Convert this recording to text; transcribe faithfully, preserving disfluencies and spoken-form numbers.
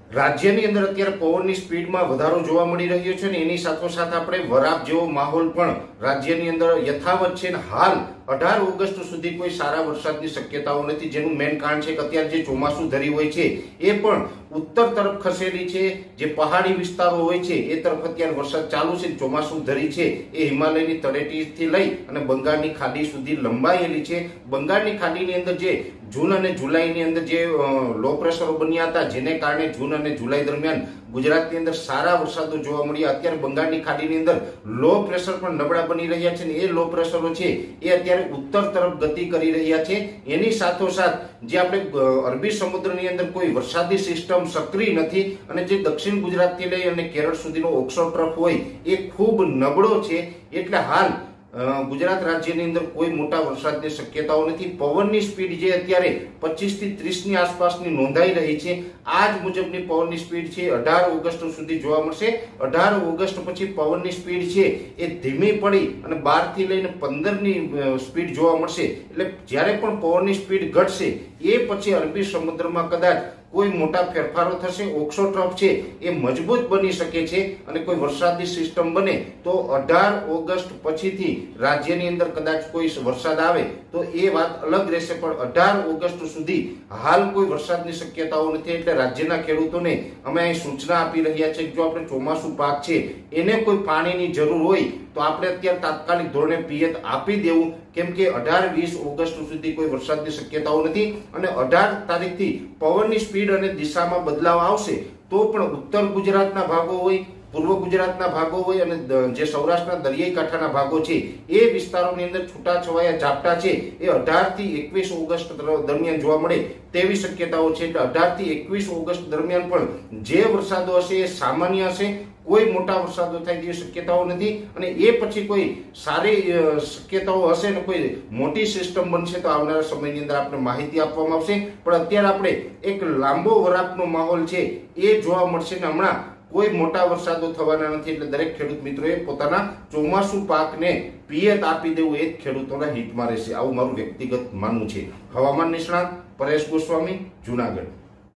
રાજ્યની અંદર અત્યારે પવનની સ્પીડમાં વધારો જોવા મળી રહ્યો છે ને એની સાથોસાથ આપણે વરાપ જેવો માહોલ પણ રાજ્યની અંદર યથાવત છે ને હાલ અઢાર ઓગસ્ટ સુધી કોઈ સારા વરસાદની શક્યતાઓ નથી, જેનું મેઇન કારણ છે કે અત્યારે જે ચોમાસું ધરી હોય છે એ પણ ઉત્તર તરફ ખસેલી છે, જે પહાડી વિસ્તારો હોય છે એ તરફ અત્યારે વરસાદ ચાલુ છે। ચોમાસું ધરી છે એ હિમાલયની તળેટીથી લઈ અને બંગાળની ખાડી સુધી લંબાયેલી છે। બંગાળની ખાડીની અંદર જે જૂન અને જુલાઈની અંદર જે લો પ્રેશરો બન્યા હતા, જેને કારણે જૂન અને જુલાઈ દરમિયાન ગુજરાતની અંદર સારા વરસાદો જોવા મળ્યા। અત્યારે બંગાળની ખાડીની અંદર લો પ્રેશર પણ નબળા બની રહ્યા છે ને એ લો પ્રેશરો છે એ અત્યારે ઉત્તર તરફ ગતિ કરી રહ્યા છે। એની સાથોસાથ જે આપણે અરબી સમુદ્રની અંદર કોઈ વરસાદી સિસ્ટમ સક્રિય નથી અને જે દક્ષિણ ગુજરાતથી લઈ અને કેરળ સુધીનો ઓક્સો ટ્રફ હોય એ ખૂબ નબળો છે, એટલે હાલ ગુજરાત રાજ્યની અંદર કોઈ મોટા વરસાદની શક્યતાઓ નથી। પવનની સ્પીડ જે અત્યારે પચીસ થી ત્રીસ ની આસપાસની નોંધાઈ રહી છે, આ જ મુજબની પવનની સ્પીડ છે અઢાર ઓગસ્ટ સુધી જોવા મળશે। અઢાર ઓગસ્ટ પછી પવનની સ્પીડ છે એ ધીમી પડી અને બાર થી લઈને પંદર ની સ્પીડ જોવા મળશે। એટલે જ્યારે પણ પવનની સ્પીડ ઘટશે એ પછી અરબી સમુદ્રમાં કદાચ કોઈ મોટા ફેરફારો થશે, ઓક્સો ટ્રફ છે એ મજબૂત બની શકે છે અને કોઈ વરસાદની સિસ્ટમ બને તો અઢાર ઓગસ્ટ પછીથી રાજ્યની અંદર કદાચ કોઈ વરસાદ આવે તો એ વાત અલગ રહેશે, પણ અઢાર ઓગસ્ટ સુધી હાલ કોઈ વરસાદની શક્યતાઓ નથી। એટલે રાજ્યના ખેડૂતોને અમે અહીં સૂચના આપી રહ્યા છે કે જો આપણે ચોમાસું પાક છે એને કોઈ પાણીની જરૂર હોય તો આપણે અત્યારે તાત્કાલિક ધોરણે પિયત આપી દેવું, કેમ કે અઢાર વીસ ઓગસ્ટ સુધી કોઈ વરસાદની શક્યતાઓ નથી અને અઢાર તારીખથી પવનની સ્પીડ અને દિશામાં બદલાવ આવશે તો પણ ઉત્તર ગુજરાતના ભાગો હોય, પૂર્વ ગુજરાતના ભાગો હોય અને જે સૌરાષ્ટ્રના દરિયાઈ કાંઠાના ભાગો છે એ વિસ્તારોની અંદર છૂટાછવાયા ઝાપટા છે એ અઢાર થી એકવીસ ઓગસ્ટ દરમિયાન જોવા મળે તેવી શક્યતાઓ છે। એટલે અઢાર થી એકવીસ ઓગસ્ટ દરમિયાન પણ જે વરસાદો હશે એ સામાન્ય હશે, કોઈ મોટા વરસાદો થાય તેવી શક્યતાઓ નથી અને એ પછી કોઈ સારી શક્યતાઓ હશે ને કોઈ મોટી સિસ્ટમ બનશે તો આવનારા સમયની અંદર આપણે માહિતી આપવામાં આવશે। પણ અત્યારે આપણે એક લાંબો વરાપનો માહોલ છે એ જોવા મળશે ને હમણાં કોઈ મોટા વરસાદો થવાના નથી, એટલે દરેક ખેડૂત મિત્રોએ પોતાના ચોમાસુ પાકને પિયત આપી દેવું એ જ ખેડૂતોના હિતમાં રહેશે, આવું મારું વ્યક્તિગત માનવું છે। હવામાન નિષ્ણાત પરેશ ગોસ્વામી, જુનાગઢ।